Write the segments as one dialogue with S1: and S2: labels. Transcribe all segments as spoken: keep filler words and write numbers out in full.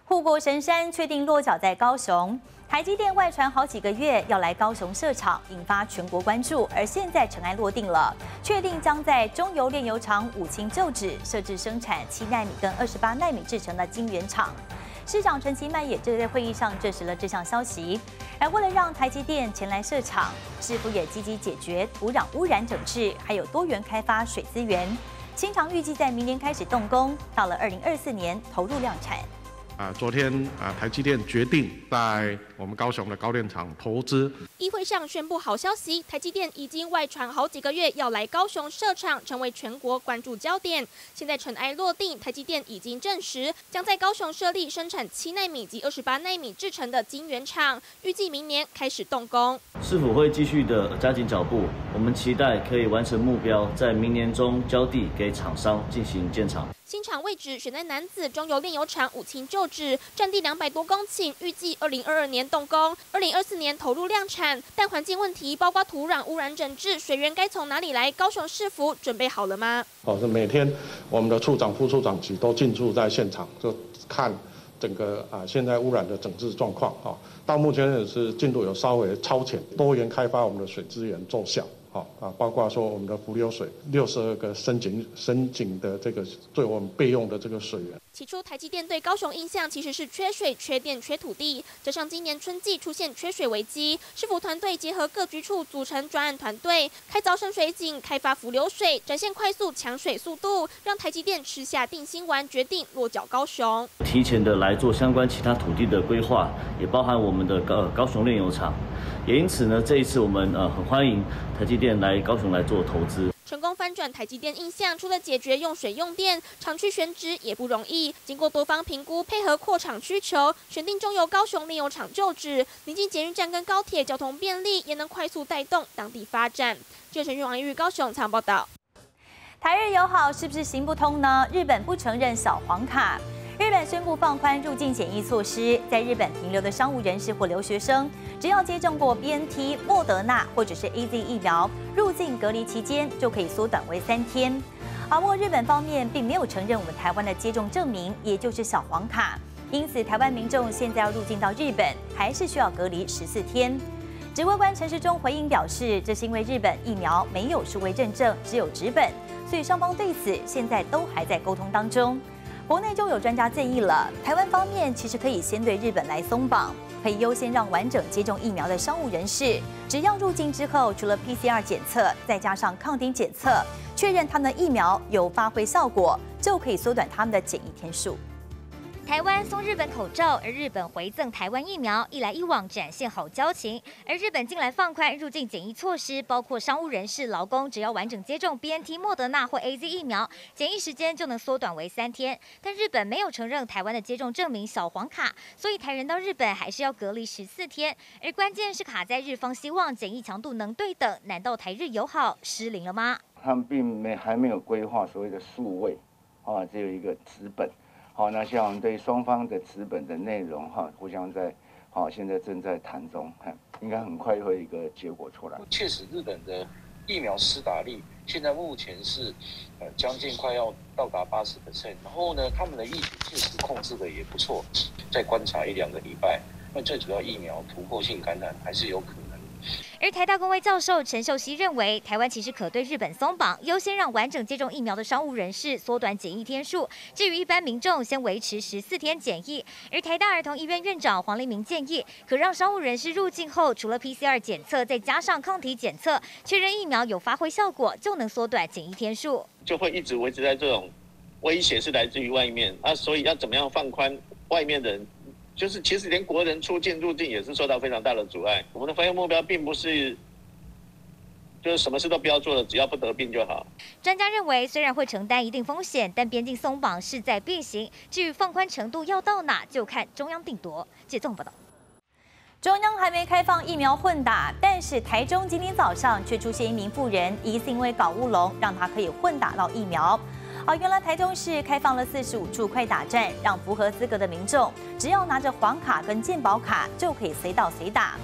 S1: 护国神山确定落脚在高雄，台积电外传好几个月要来高雄设厂，引发全国关注。而现在尘埃落定了，确定将在中油炼油厂五轻旧址设置生产七奈米跟二十八奈米制成的晶圆厂。市长陈其迈也就在会议上证实了这项消息。而为了让台积电前来设厂，市府也积极解决土壤污染整治，还有多元开发水资源。新厂预计在明年开始动工，到了二零二四年投入量产。
S2: 啊，昨天啊，台积电决定在我们高雄的高电厂投资。
S3: 议会上宣布好消息，台积电已经外传好几个月要来高雄设厂，成为全国关注焦点。现在尘埃落定，台积电已经证实将在高雄设立生产七奈米及二十八奈米制成的晶圆厂，预计明年开始动工。
S4: 市府会继续的加紧脚步，我们期待可以完成目标，在明年中交地给厂商进行建厂。
S3: 新厂位置选在楠梓中油炼油厂五轻旧址，占地两百多公顷，预计二零二二年动工，二零二四年投入量产。但环境问题，包括土壤污染整治、水源该从哪里来？高雄市府准备好了吗？
S2: 哦，是每天我们的处长、副处长级都进驻在现场，就看整个啊现在污染的整治状况啊。到目前也是进度有稍微超前，多元开发我们的水资源奏效。 好啊，包括说我们的浮流水六十二个深井深井的这个对我们备用的这个水源。
S3: 起初，台积电对高雄印象其实是缺水、缺电、缺土地，加上今年春季出现缺水危机，市府团队结合各局处组成专案团队，开凿深水井、开发浮流水，展现快速抢水速度，让台积电吃下定心丸，决定落脚高雄。
S4: 提前的来做相关其他土地的规划，也包含我们的高高雄炼油厂。 也因此呢，这一次我们呃很欢迎台积电来高雄来做投资，
S3: 成功翻转台积电印象。除了解决用水用电，厂区选址也不容易。经过多方评估，配合扩厂需求，选定中油高雄炼油厂旧址，临近捷运站跟高铁，交通便利，也能快速带动当地发展。记者陈玉王玉高雄采访报道。
S1: 台日友好是不是行不通呢？日本不承认小黄卡。 日本宣布放宽入境检疫措施，在日本停留的商务人士或留学生，只要接种过 B N T、莫德纳或者是 A Z 疫苗，入境隔离期间就可以缩短为三天。而莫日本方面并没有承认我们台湾的接种证明，也就是小黄卡，因此台湾民众现在要入境到日本，还是需要隔离十四天。指挥官陈时中回应表示，这是因为日本疫苗没有数位认证，只有纸本，所以双方对此现在都还在沟通当中。 国内就有专家建议了，台湾方面其实可以先对日本来松绑，可以优先让完整接种疫苗的商务人士，只要入境之后，除了 P C R 检测，再加上抗体检测，确认他们的疫苗有发挥效果，就可以缩短他们的检疫天数。
S5: 台湾送日本口罩，而日本回赠台湾疫苗，一来一往展现好交情。而日本近来放宽入境检疫措施，包括商务人士、劳工，只要完整接种 B N T、莫德纳或 A Z 疫苗，检疫时间就能缩短为三天。但日本没有承认台湾的接种证明小黄卡，所以台人到日本还是要隔离十四天。而关键是卡在日方希望检疫强度能对等，难道台日友好失灵了吗？
S6: 他们并没还没有规划所谓的数位，啊，只有一个纸本。 好，那像对双方的纸本的内容哈，互相在好，现在正在谈中，看应该很快会有一个结果出来。
S7: 确实，日本的疫苗施打率现在目前是呃将近快要到达八十 percent， 然后呢，他们的疫情确实控制的也不错，再观察一两个礼拜，那最主要疫苗突破性感染还是有可能。
S5: 而台大公卫教授陈秀熙认为，台湾其实可对日本松绑，优先让完整接种疫苗的商务人士缩短检疫天数，至于一般民众先维持十四天检疫。而台大儿童医院院长黄立明建议，可让商务人士入境后，除了 P C R 检测，再加上抗体检测，确认疫苗有发挥效果，就能缩短检疫天数。
S8: 就会一直维持在这种威胁是来自于外面啊，所以要怎么样放宽外面的人？ 就是其实连国人出境入境也是受到非常大的阻碍。我们的防疫目标并不是，就是什么事都不要做了，只要不得病就好。
S5: 专家认为，虽然会承担一定风险，但边境松绑势在必行。至于放宽程度要到哪，就看中央定夺。记者综合报道。
S1: 中央还没开放疫苗混打，但是台中今天早上却出现一名妇人，疑似因为搞乌龙，让她可以混打到疫苗。 而原来台中市开放了四十五处快打站，让符合资格的民众只要拿着黄卡跟健保卡就可以随到随打。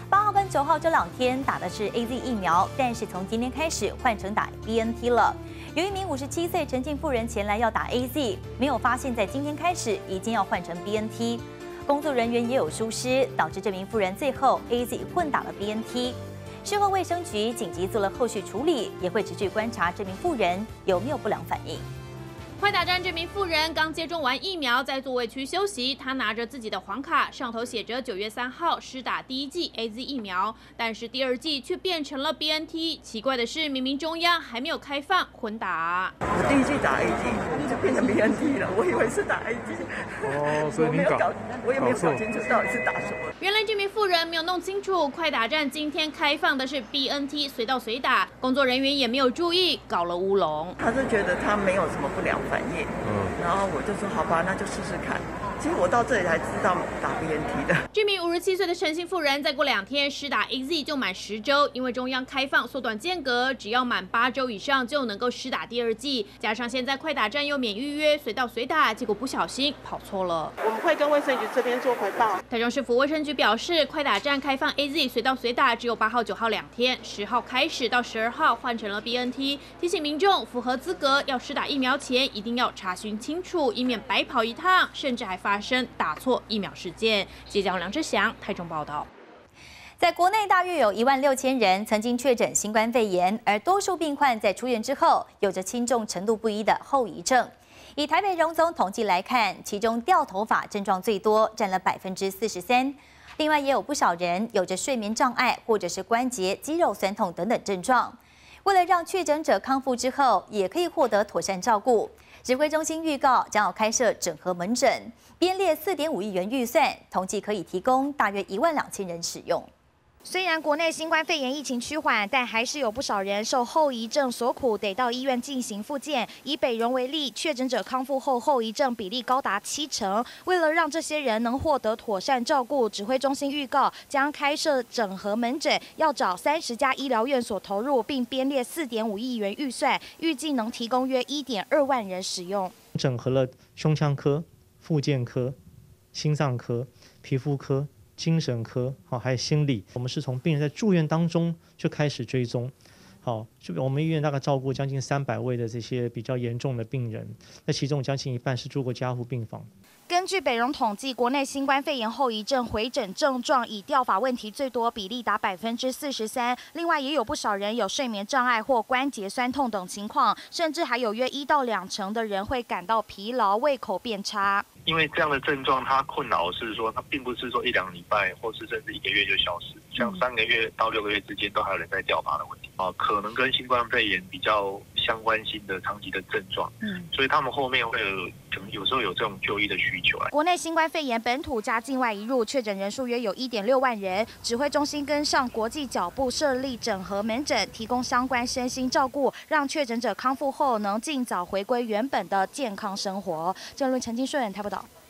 S1: 八号跟九号这两天打的是 A Z 疫苗，但是从今天开始换成打 B N T 了。有一名五十七岁陈姓妇人前来要打 A Z， 没有发现在今天开始已经要换成 B N T， 工作人员也有疏失，导致这名妇人最后 A Z 混打了 B N T。事后卫生局紧急做了后续处理，也会持续观察这名妇人有没有不良反应。
S9: 快打站这名妇人刚接种完疫苗，在座位区休息。她拿着自己的黄卡，上头写着九月三号施打第一剂 A Z 疫苗，但是第二剂却变成了 B N T。奇怪的是，明明中央还没有开放混打。
S10: 我第一剂打 A Z 就变成 B N T 了，我以为是打 A Z。哦，所以你搞，我也没有搞清楚到底是打什么。
S9: 原来这名妇人没有弄清楚，快打站今天开放的是 B N T， 随到随打，工作人员也没有注意，搞了乌龙。
S10: 他是觉得他没有什么不良反应，嗯，然后我就说好吧，那就试试看。其实我到这里才知道打 B N T 的。
S9: 这名五十七岁的陈姓妇人，再过两天施打 A Z 就满十周，因为中央开放缩短间隔，只要满八周以上就能够施打第二剂。加上现在快打站又免预约，随到随打，结果不小心跑错了。
S11: 我们会跟卫生局这边做回报。
S9: 台中市府卫生局表示，快打站开放 A Z 随到随打只有八号、九号两天，十号开始到十二号换成了 B N T， 提醒民众符合资格要施打疫苗前一定要查询清楚，以免白跑一趟，甚至还发生打错疫苗事件。记者梁志祥，台中报道。
S1: 在国内大约有一万六千人曾经确诊新冠肺炎，而多数病患在出院之后有着轻重程度不一的后遗症。以台北荣总统计来看，其中掉头发症状最多，占了百分之四十三。另外也有不少人有着睡眠障碍或者是关节、肌肉酸痛等等症状。为了让确诊者康复之后也可以获得妥善照顾，指挥中心预告将要开设整合门诊，编列四点五亿元预算，统计可以提供大约一万两千人使用。
S5: 虽然国内新冠肺炎疫情趋缓，但还是有不少人受后遗症所苦，得到医院进行复健。以北荣为例，确诊者康复后后遗症比例高达七成。为了让这些人能获得妥善照顾，指挥中心预告将开设整合门诊，要找三十家医疗院所投入，并编列四点五亿元预算，预计能提供约一点二万人使用。
S12: 整合了胸腔科、复健科、心脏科、皮肤科、精神科，好，还有心理。我们是从病人在住院当中就开始追踪，好，就我们医院大概照顾将近三百位的这些比较严重的病人，那其中将近一半是住过加护病房。
S5: 根据北荣统计，国内新冠肺炎后遗症回诊症状以掉发问题最多，比例达百分之四十三。另外，也有不少人有睡眠障碍或关节酸痛等情况，甚至还有约一到两成的人会感到疲劳、胃口变差。
S13: 因为这样的症状，它困扰是说，它并不是说一两礼拜或是甚至一个月就消失，像三个月到六个月之间都还有人在掉发的问题啊，可能跟新冠肺炎比较相关性的长期的症状，嗯，所以他们后面会有可能有时候有这种就医的需求。
S5: 国内新冠肺炎本土加境外移入确诊人数约有一点六万人，指挥中心跟上国际脚步设立整合门诊，提供相关身心照顾，让确诊者康复后能尽早回归原本的健康生活。郑论陈金顺台报道。